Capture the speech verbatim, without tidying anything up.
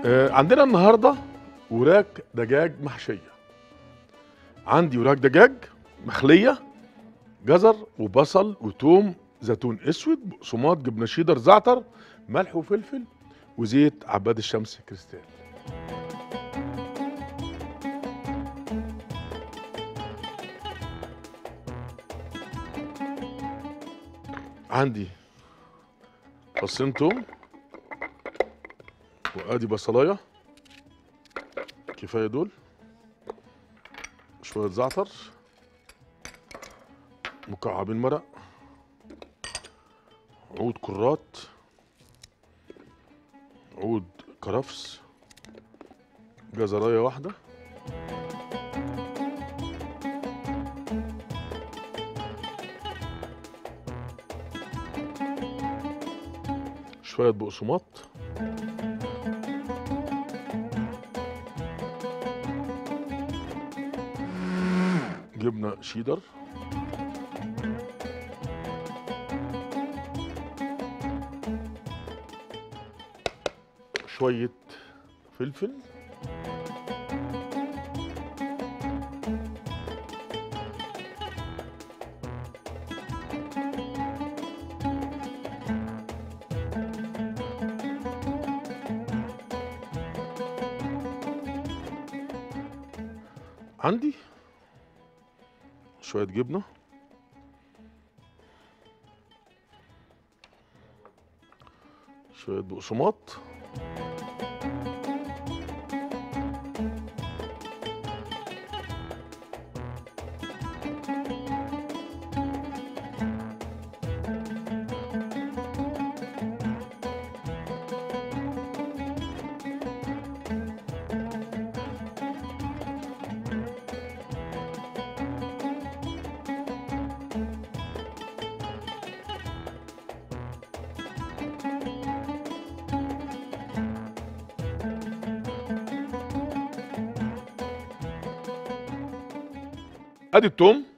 آه، عندنا النهارده وراك دجاج محشيه. عندي وراك دجاج مخليه، جزر وبصل وتوم، زيتون اسود، بقسماط، جبنه شيدر، زعتر، ملح وفلفل، وزيت عباد الشمس كريستال. عندي فصين توم، وادي بصلايه كفايه دول، شويه زعتر، مكعبين مرق، عود كرات، عود كرفس، جزرايه واحده، شويه بقسماط، جبنه شيدر، شويه فلفل، عندي شويه جبنه، شويه بقسماط، ادي التوم